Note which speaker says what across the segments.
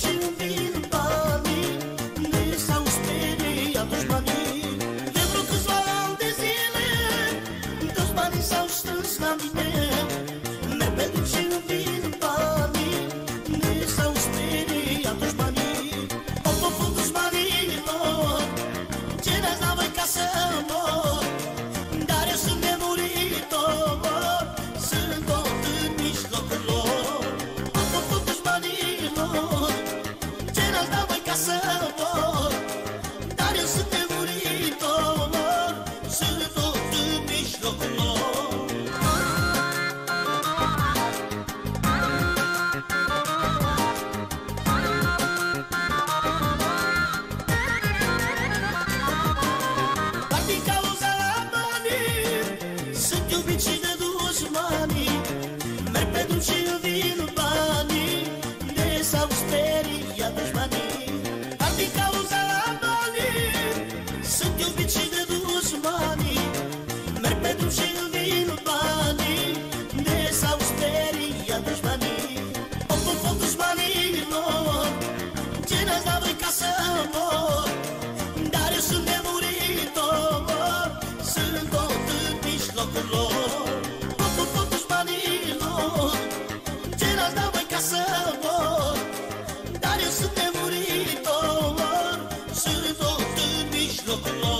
Speaker 1: și vin banii, ne s-au speriat dușmanii. De vreo câțiva ani de zile, toți banii s-au strâns la mine. Merg pe drum și vin banii, ne s-au speriat dușmanii. Au făcut dușmanilor, ce ne-ați dat voi ca să mor. Dar eu sunt nemuritor, sunt tot în mijlocul lor. Au făcut dușmanilor, ce ne-ați dat voi ca să mor. Dar eu sunt nemuritor, sunt tot în mijlocul lor. Dar din cauza banii sunt iubit și de dușmanii. Merg pe drum și vin banii, ne s-au speriat dușmanii. Dar din cauza banii sunt iubit și de dușmanii. Merg pe drum și vin banii, ne s-au speriat dușmanii. Au făcut dușmanilor, ce ne-ați dat voi ca să mor. Dar eu sunt nemuritor, sunt tot în mijlocul lor. Au făcut dușmanilor, ce ne-ați dat voi ca să mor. Dar eu sunt nemuritor, sunt tot în mijlocul lor.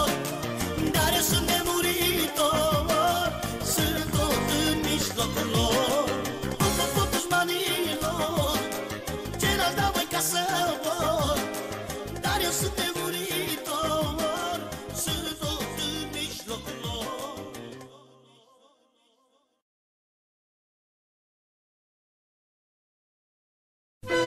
Speaker 1: Dar eu sunt nemuritor, sunt tot în mijlocul lor.